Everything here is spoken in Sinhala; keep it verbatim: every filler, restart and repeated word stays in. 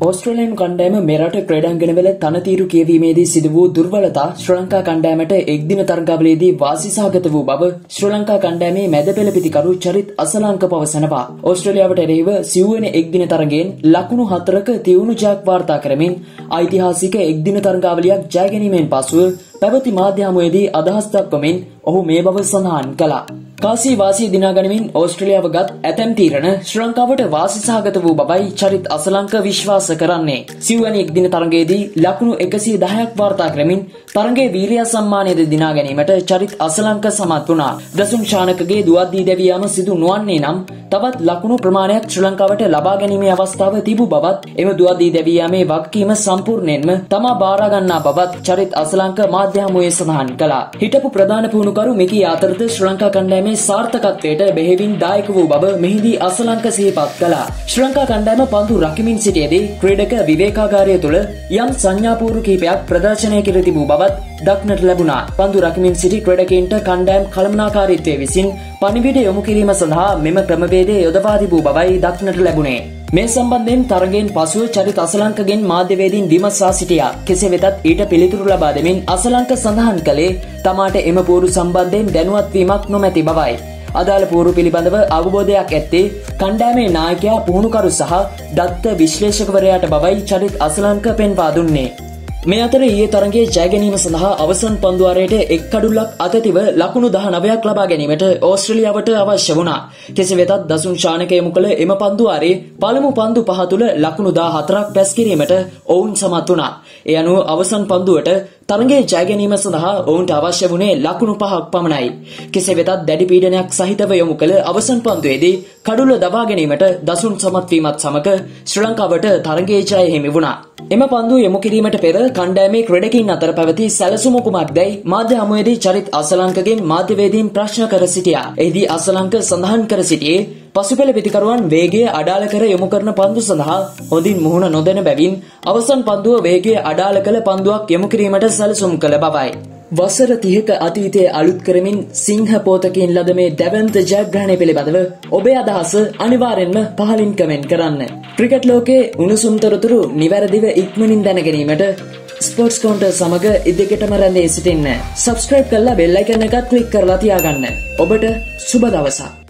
ඕස්ට්‍රේලියානු කණ්ඩායම මෙරට ක්‍රීඩාංගණවල තනතිරු කියවීමේදී සිදු වූ දුර්වලතා ශ්‍රී ලංකා කණ්ඩායමට එක්දින තරගාවලියේදී වාසිසහගත වූ බව ශ්‍රී ලංකා කණ්ඩායමේ මැද පෙළ පිතිකරු චරිත් අසලංක පවසනවා. ඕස්ට්‍රේලියාවට එරෙහිව සිව්වන එක්දින තරගයෙන් ලකුණු හතරක තියුණු ජයක් වාර්තා කරමින් ඓතිහාසික එක්දින තරගාවලියක් ජය ගැනීමෙන් පසුව පැවති මාධ්‍ය හමුවේදී අදහස් දක්වමින් ඔහු මේ බව සඳහන් කළා. කාසී වාසිය දිනා ගනිමින් ඕස්ට්‍රේලියාව ගත් ඇතැම් තීරණ ශ්‍රී ලංකාවට වාසිසහගත වූ බවයි චරිත් අසලංක විශ්වාස කරන්නේ. සිව්වැනි එක්දින තරගයේදී ලකුණු එකසිය දහයක් වාර්තා කරමින් තරගයේ වීරිය සම්මානයද දිනා ගැනීමට චරිත් අසලංක සමත් වුණා. දසුන් ශානකගේ දුවද්දී දැවියාම සිදු නොවන්නේ නම් තවත් ලකුණු ප්‍රමාණයක් ශ්‍රී ලංකාවට ලබා ගැනීමේ අවස්ථාව තිබූ බවත් එම දුවද්දී දැවියාමේ වගකීම සම්පූර්ණයෙන්ම තමා බාර ගන්නා බවත් චරිත් අසලංක මාධ්‍ය හමුවේ සඳහන් කළා. හිටපු ප්‍රධාන පුහුණුකරු මිකී ආතරද ශ්‍රී ලංකා කණ්ඩායමේ සාර්ථකත්වයට බෙහෙවින් දායක වූ බව මෙහිදී අසලංක සිහිපත් කළා. ශ්‍රී ලංකා කණ්ඩායම පන්දු රකිමින් සිටියේදී ක්‍රීඩක විවේකාගාරය තුළ යම් සංඥාපූර්ව කිහිපයක් ප්‍රදර්ශනය කර තිබූ බවත් දක්නට ලැබුණා. පන්දු රකිමින් සිටි ක්‍රීඩකයින්ට කණ්ඩායම් කළමනාකාරීත්වය විසින් පණිවිඩ යොමු කිරීම සඳහා මෙම ක්‍රමවේදය යොදවා තිබූ බවයි දක්නට ලැබුණේ. මේ සම්බන්ධයෙන් තරගයෙන් පසුව චරිත් අසලංකගෙන් මාධ්‍යවේදීන් විමසා සිටියා. කෙසේ වෙතත් ඊට පිළිතුරු ලබා දෙමින් අසලංක සඳහන් කළේ තමාට එම පෝරු සම්බන්ධයෙන් දැනුවත් වීමක් නොමැති බවයි. අදාළ පෝරු පිළිබඳව අවබෝධයක් ඇත්තේ කණ්ඩායමේ නායකයා පුහුණුකරු සහ දත්ත විශ්ලේෂකවරයාට බවයි චරිත් අසලංක පෙන්වා දුන්නේ. මේ අතර ඊයේ තරගයේ ජය ගැනීම සඳහා අවසන් පන්දු වාරයට එක් කඩුල්ලක් අතතිව ලකුණු දහනවයක් ලබා ගැනීමට ඕස්ට්‍රේලියාවට අවශ්‍ය වුණා. කෙසේ වෙතත් දසුන් ශානක යොමු කළ එම පන්දු වාරයේ පළමු පන්දු පහ තුළ ලකුණු දහහතරක් පැස් කිරීමට ඔවුන් සමත් වුණා. ඒ අනුව අවසන් පන්දුවට තරගයේ ජය ගැනීම සඳහා ඔවුන්ට අවශ්‍ය වුණේ ලකුණු පහක් පමණයි. කෙසේ වෙතත් දැඩි පීඩනයක් සහිතව යොමු කළ අවසන් පන්දුවේදී කඩුල්ල දබා ගැනීමට දසුන් සමත් වීමත් සමග ශ්‍රී ලංකාවට තරගයේ ජය හිමි වුණා. එම පන්දු යොමු කිරීමට පෙර කණ්ඩායමේ ක්‍රීඩකයින් අතර පැවති සැලසුම කුමක්දයි මාධ්‍ය හමුවේදී චරිත් අසලංකගෙන් මාධ්‍යවේදීන් ප්‍රශ්න කර සිටියා. එහිදී අසලංක සඳහන් කර සිටියේ පසුපෙළ පිතිකරුවන් වේගය අඩාල කර යොමු කරන පන්දු සඳහා හොඳින් මුහුණ නොදෙන බැවින් අවසන් පන්දුව වේගය අඩාල කළ පන්දුවක් යොමු කිරීමට සැලසුම් කළ බවයි. වසර තිහක අතීතයේ අලුත් කරමින් සිංහ පෝතකින් ලද මේ දැවැන්ත ජයග්‍රහණය පිළිබඳව ඔබේ අදහස අනිවාර්යෙන්ම පහලින් කමෙන්ට් කරන්න. ක්‍රිකට් ලෝකයේ උණුසුම් තොරතුරු නිවැරදිව ඉක්මනින් දැන ගැනීමට ස්පෝර්ට්ස් කවුන්ටර් සමග ඉදිකටම රැඳී සිටින්න. සබ්ස්ක්‍රයිබ් කරලා බෙල් අයිකන් එක ක්ලික් කරලා තියාගන්න. ඔබට සුබ දවසක්.